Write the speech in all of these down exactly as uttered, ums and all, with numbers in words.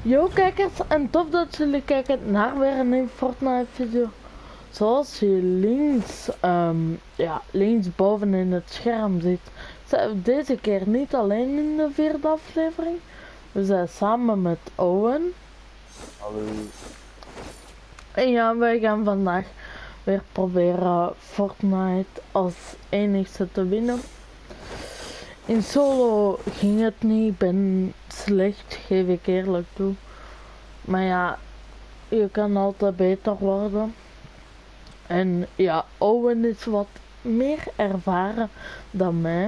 Yo kijkers, en tof dat jullie kijken naar weer een nieuwe Fortnite video. Zoals je links, um, ja, links boven in het scherm ziet, zijn we deze keer niet alleen in de vierde aflevering. We zijn samen met Owen. Hallo. En ja, wij gaan vandaag weer proberen Fortnite als enigste te winnen. In solo ging het niet, ik ben slecht, geef ik eerlijk toe. Maar ja, je kan altijd beter worden. En ja, Owen is wat meer ervaren dan mij.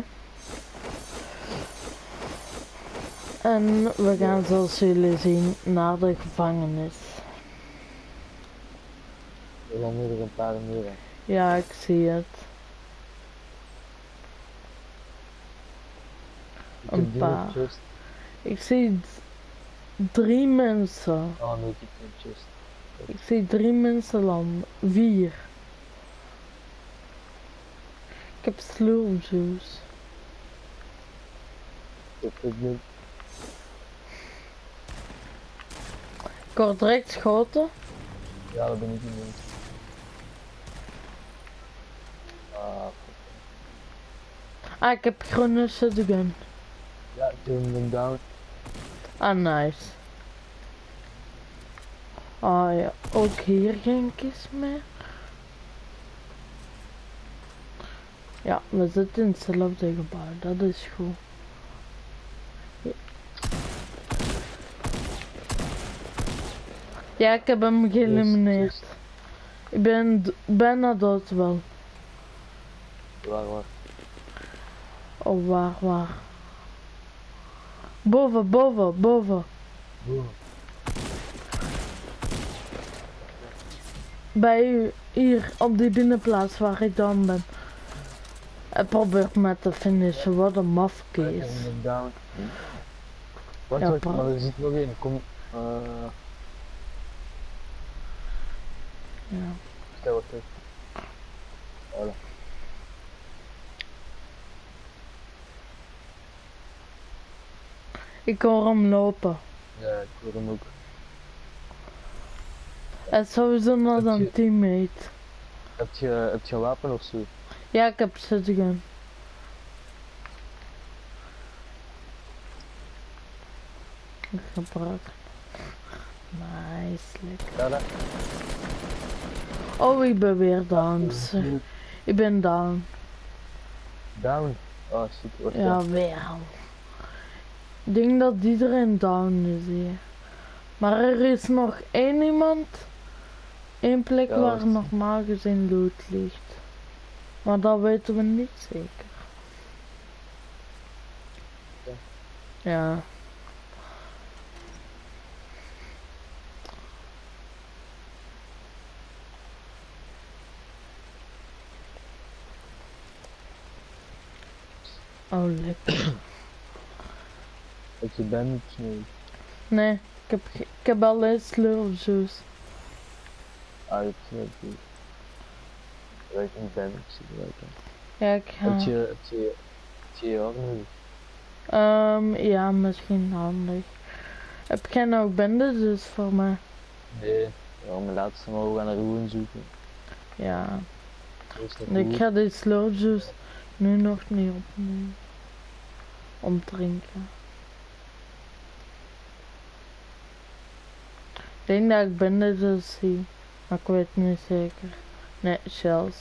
En we gaan zoals jullie zien naar de gevangenis. We gaan nu er een paar muren. Ja, ik zie het. Ik Een heb die paar. nog just. Ik zie drie mensen. Oh nee, ik heb niet just. Ik zie drie mensen landen. Vier. Ik heb slurpjuice. Ik heb het niet. Ik word direct geschoten. Ja, dat ben ik niet. Ah, Ah, ik heb groene shotgun. ja, ik heb hem down. Ah, nice. Ah ja, ook hier geen kist meer. Ja, we zitten in hetzelfde gebouw, dat is goed. Ja, ja, ik heb hem geëlimineerd. Ik ben bijna dood wel. Waar, waar? Oh, waar, waar? Boven, boven, boven. Oh. Bij u, hier, op die binnenplaats waar ik dan ben. Hij probeert me te finishen, wat een Ik mafkees. heb hem down. Wacht, Ja, wacht, pa. maar er zit nog één. Kom. Uh, Ja. stel wat terug. Voilà. Ik hoor hem lopen. Ja, ik hoor hem ook. Hij is sowieso nog Heb een je- teammate. Heb je, heb je een wapen of zo? Ja, ik heb shotgun. Ik gebruik. Nice, lekker. Ja, dat. Oh, ik ben weer down. Ik ben down. Down. Oh shit, wacht. Ja, weer. Ik denk dat iedereen down is hier. Maar er is nog één iemand. Één plek Ja, waar wacht. normaal gezien loot ligt. Maar dat weten we niet zeker. Ja. Ja. Oh, lekker. Heb je bandage? Nee. Nee, ik heb, ge- ik heb alleen slurpjuice. Ah, je hebt geen bandage. Weet een bandage gebruiken. Ja, ik ga. Heb je, heb je, heb je je arm nodig? Ehm, ja, misschien handig. Heb jij nou ook bandages voor mij? Nee. Ja, mijn laatste maar we gaan er gewoon zoeken. Ja. Eerst nog Ik goed. ga die slurpjuice nu nog niet opnemen. Om te drinken. Ik denk dat ik bandages zie. Maar ik weet niet zeker. Nee, shells.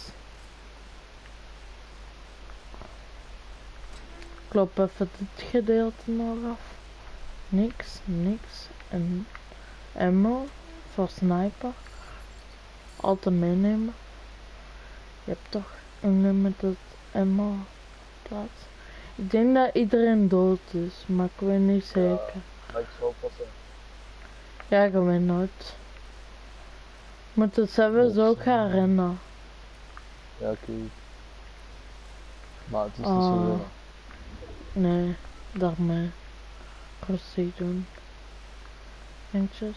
Klop even dit gedeelte nog af. Niks, niks. En ammo voor sniper. Altijd meenemen. Je hebt toch unlimited ammo plaats. Ik denk dat iedereen dood is, maar ik weet niet zeker. Maar ik zal oppassen. Ja, ik weet nooit. Moet het zelfs ook gaan rennen. Ja, oké. Okay. Maar het is niet Ah. zo veel. Nee, daarmee. Rustig doen. Eentjes.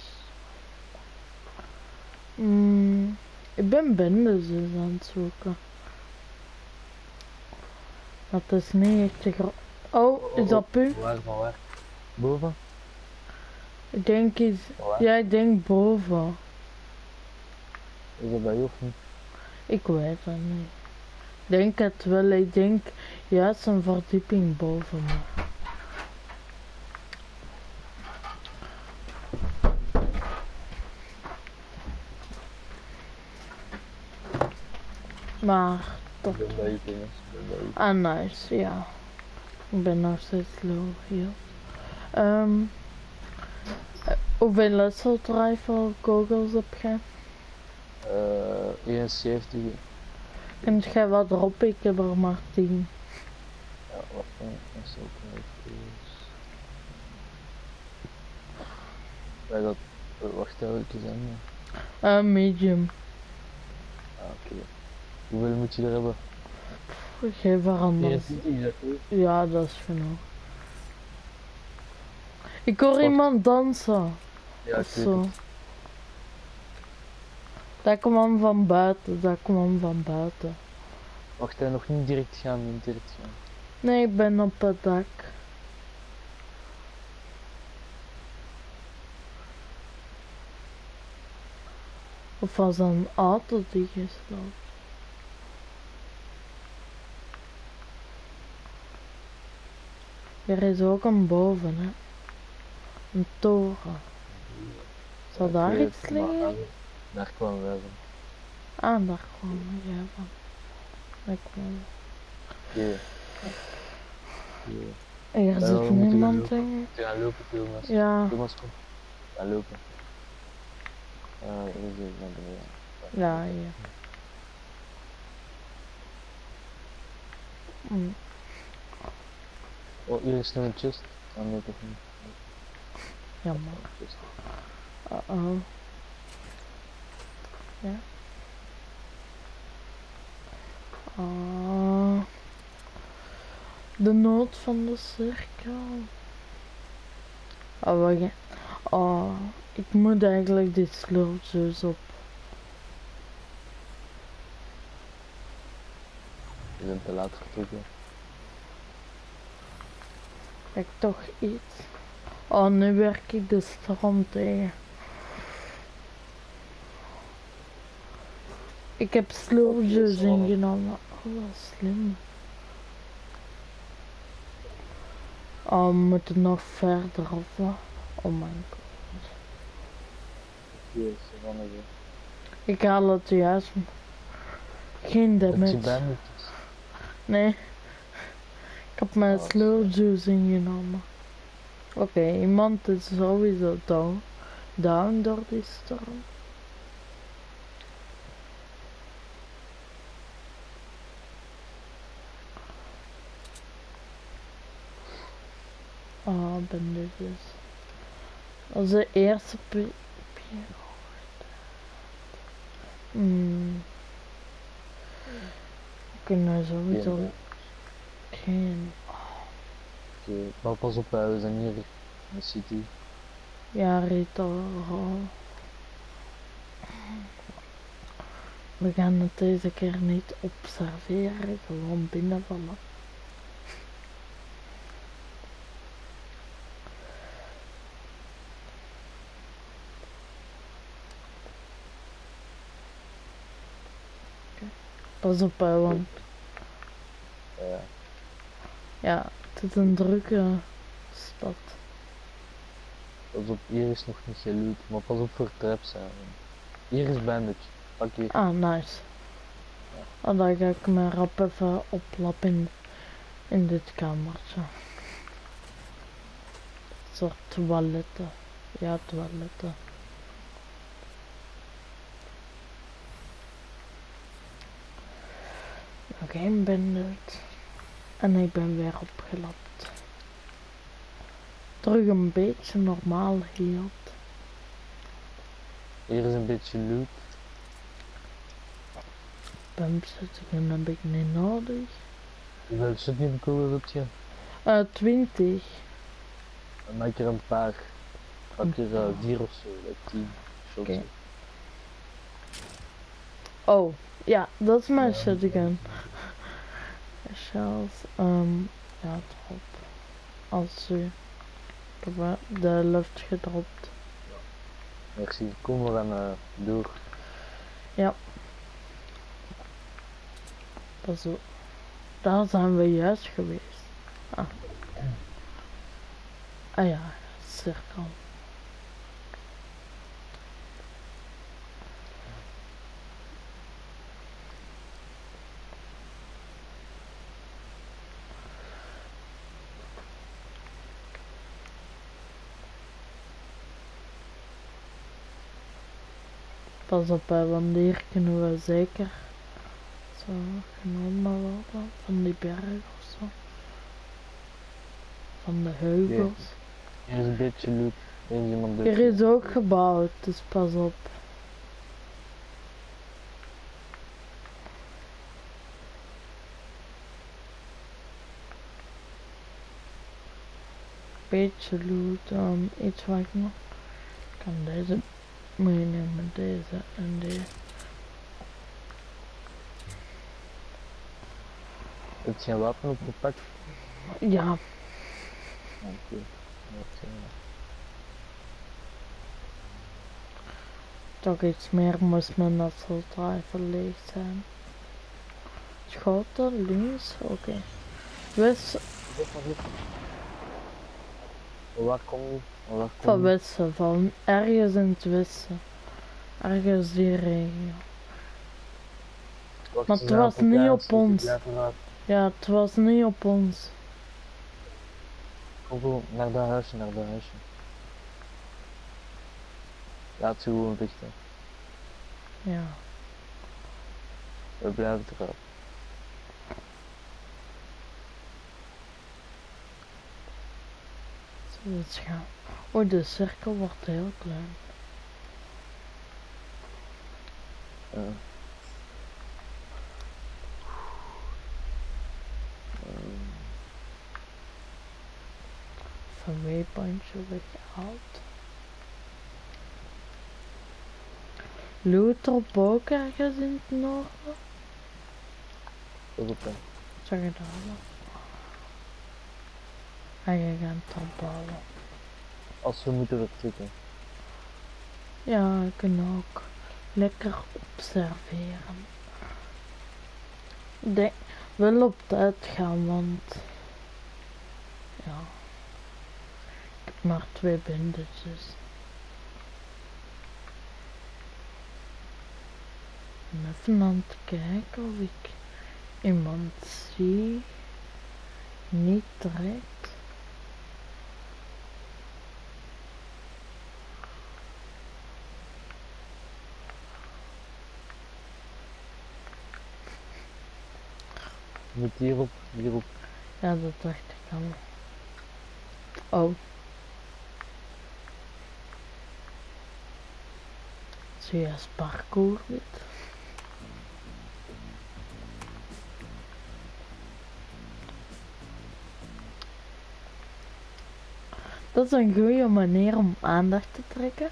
Mm, ik ben bandages aan het zoeken. Maar het is niet echt te groot. Oh, is dat pu? Waar, van waar? Boven? Ik denk iets. Waar? Ja, ik denk boven. Is dat bij je of niet? Ik weet het niet. Ik denk het wel. Ik denk juist een verdieping boven me. Maar tot. Ik ben bij je jongens. Ik ben bij je. Ah, nice, ja. Ik ben nog steeds low hier. Um, hoeveel lesseltrijfel kogels heb jij? Uh, eenenzeventig. Kunt jij wat erop? Ik heb er maar tien. Ja, wat dan? Is ook niet. Bij dat. Wacht even zijn. Uh, medium. Ah, oké. Okay. Hoeveel moet je er hebben? Geef er anders. eenentwintig, Ja, dat is genoeg. Ik hoor Wacht. iemand dansen. Ja, Of ik zo. weet het. Dat kwam van buiten, dat kwam van buiten. Wacht, hij nog niet direct gaan, niet direct gaan. Nee, ik ben op het dak. Of was dat een auto die gesloopt? Er is ook een boven, hè. Een toren. Zou Ja, daar ik weet iets het, maar liggen? daar kwamen wij van. Ah, daar kwam jij van. Daar kwam. Oké. Oké. Er Ja, zit we moeten gaan niemand, lopen. denk ik. We gaan lopen, Thomas. Ja, Thomas, kom. We gaan lopen. Uh, er is even naar beneden. ja, ja. Mm. Oh, hier is nog een chest. Oh nee, toch niet. Jammer. Chest. Uh-oh. Ja. Ah. De nood van de cirkel. Oh, wacht. Oh, ik moet eigenlijk dit slurpjes op. Je bent te laat vertrokken. Heb ik toch iets? Oh, nu werk ik de stroom tegen. Ik heb slurpjes Oké, zo. ingenomen. Oh, wat slim. Oh, we moeten nog verder of wat? Oh mijn god. Hier is er van even. Ik haal het juist. Geen Heb je damage. bandages? Nee. Ik heb mijn Oh, slow juice ingenomen. Oké, okay, iemand is sowieso down. Down door die storm. Oh, bandages. Dat is de eerste pi... Hmm. We kunnen sowieso Geen. geen... Oké, maar pas op, hè, we zijn hier in de city. Ja, Rita. Oh. We gaan het deze keer niet observeren, gewoon binnenvallen. Pas op, hè, want Ja. ja, het is een drukke stad. Pas op, hier is nog niet geloot, maar pas op voor traps zijn. Hier is bandage. Pak hier. Ah, nice. Oh, dan ga ik me rap even oplappen in, in dit kamertje. Een soort toiletten. Ja, toiletten. Nog één bandit. En ik ben weer opgelapt. Terug een beetje normaal hield. Hier is een beetje loot. Pumpzettingen heb ik niet nodig. Hoeveel shotgun kogels heb je? Uh, twintig. Dan maak je er een paar. Pak je er uh, vier of zo, like tien shots. Okay. Oh, ja, dat is mijn Ja. shotgun. Shells, um, ja, top. Als u heb wel de helft gedropt. Merci, kom maar en uh, door. Ja. Pas op. Daar zijn we juist geweest. Ah, ah ja, cirkel. Pas op, hè, want hier kunnen we zeker zo genomen worden van die bergen of zo. Van de heuvels. Hier is een beetje loot. Hier is iemand Hier is ook gebouwd, dus pas op. Beetje loot, um, iets wat ik nog kan deze meenemen, deze en deze. Heb je geen wapen opgepakt? Ja, Oké. Okay. toch iets meer moest mijn assault rifle leeg zijn. Schoten, links, oké. Okay. West. Waar kom je? Waar kom Van je? westen, van ergens in het westen. Ergens die regio. Wacht, Maar het was niet op ons. Ja, het was niet op ons. Kom gewoon naar dat huisje, naar dat huisje. Laat ze gewoon richten. Ja. We blijven erop. Zo, het gaan. Oh, de cirkel wordt heel klein. Uh. Um. Van waypointje weggehaald. Loot op ook ergens in het noorden. Dat is oké. Zeg je dat wel? En je gaat opbouwen. Als we moeten vertrekken. Ja, ik kan ook lekker observeren. Denk, wel op tijd gaan, want ja, ik heb maar twee bandages. En even aan het kijken of ik iemand zie. Niet direct. Moet hierop, hierop. Ja, dat dacht ik al. Oh. Zie je parcours niet? Dat is een goede manier om aandacht te trekken.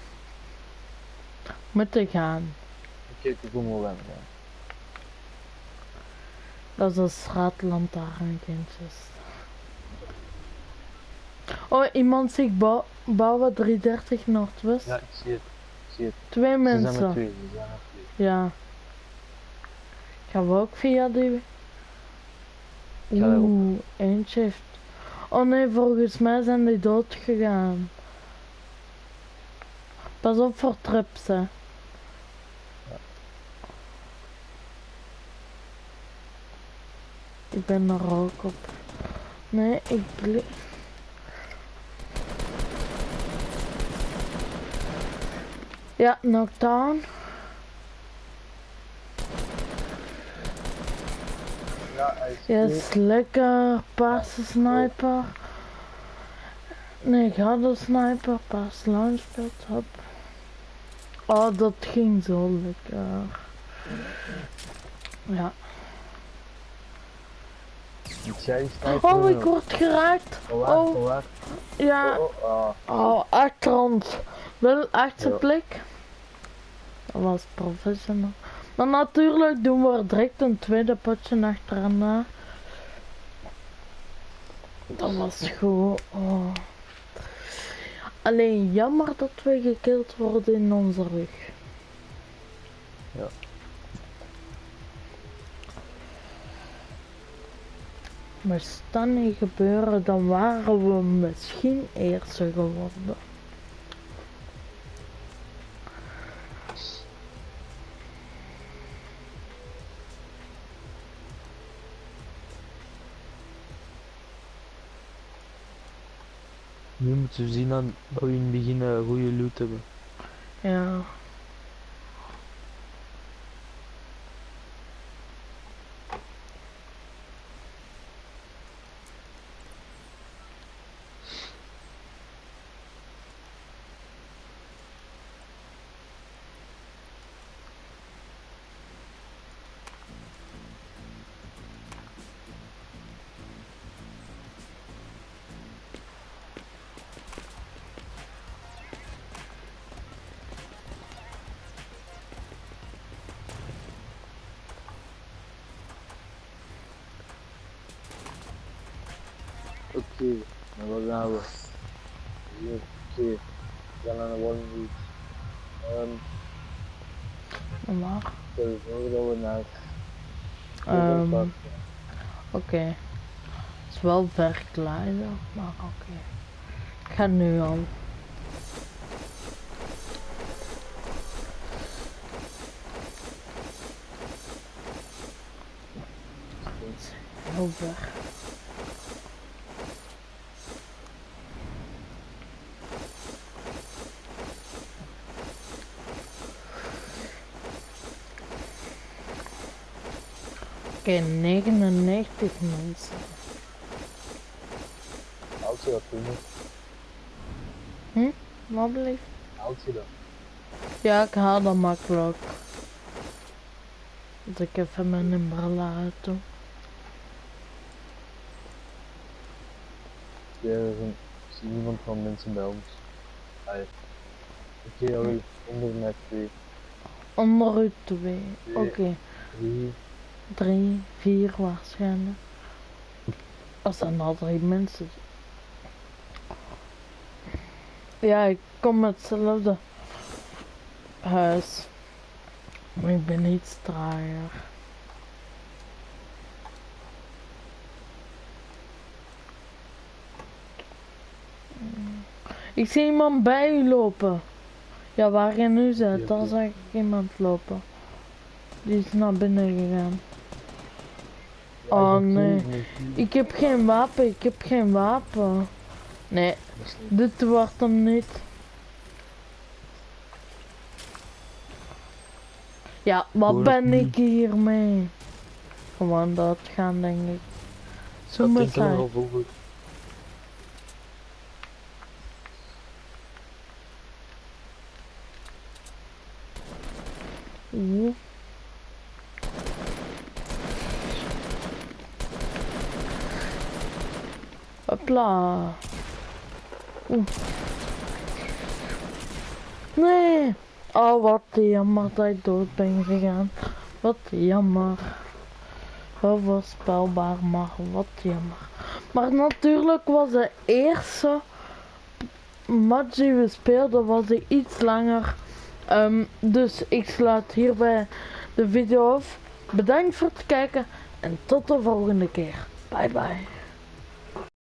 Moeten gaan. Oké, ik kom wel aan. Ja. Dat is een straatlantaarnkindjes. Oh, iemand zegt bouw, bouwen drieëndertig Noordwest. Ja, ik zie het. Ik zie het. Twee Ze mensen. zijn met twee. Ze zijn met twee. Ja. Gaan we ook via die... Ga daarop. Oeh, eentje heeft... Oh nee, volgens mij zijn die dood gegaan. Pas op voor traps, hè. Ja. Ik ben er ook op. Nee, ik blik... Ja, knockdown. Ja, hij is Yes, lekker. Paarse sniper. Nee, gouden sniper. Paarse launchpad. Hop. Oh, dat ging zo lekker. Ja. Jij snijdt. Oh, ik word geraakt. Oh, waar, Oh, oh, waar. ja. Oh, oh, Oh, achter ons. Wel achter Ja. plek. Dat was professional. Maar natuurlijk doen we er direct een tweede potje achterna. Dat was goed. Oh. Alleen jammer dat we gekild worden in onze rug. Ja. Moest dat niet gebeuren, dan waren we misschien eerste geworden. Nu moeten we zien aan dat we in het begin een goede loot hebben. Ja. Oké, okay, maar waar gaan we? Hier, oké. Okay. We gaan naar de one route. Um, Maar. Stel je voor dat we naar... Um, Oké. Okay. Het is wel ver kleiner, maar oké. Okay. Ik ga nu al. Heel ver. Oké, okay, negenennegentig mensen. Als je dat doen. Hm? Wat bleef? Als je dat. Ja, ik haal dat makkelijk. Dat ik even mijn nummer laat doen. Ja, er is een, ik zie niemand van mensen bij ons. Ah, ja. Oké, okay, onder mij twee. Onder u twee. Oké. Okay. Drie. Drie, vier waarschijnlijk. Als dan al drie mensen. Ja, ik kom met hetzelfde huis. Maar ik ben iets trager. Ik zie iemand bij u lopen. Ja, waar je nu zit, daar zag ik iemand lopen. Die is naar binnen gegaan. Oh nee, ik heb geen wapen, ik heb geen wapen. Nee, dit wordt hem niet. Ja, wat ben ik hiermee? Gewoon dat gaan, denk ik. Zo moet zijn. Oeh. Hopla. Oeh. Nee. Oh, wat jammer dat ik dood ben gegaan. Wat jammer. Onvoorspelbaar, maar wat jammer. Maar natuurlijk was de eerste match die we speelden was die iets langer. Um, dus ik sluit hierbij de video af. Bedankt voor het kijken en tot de volgende keer. Bye bye.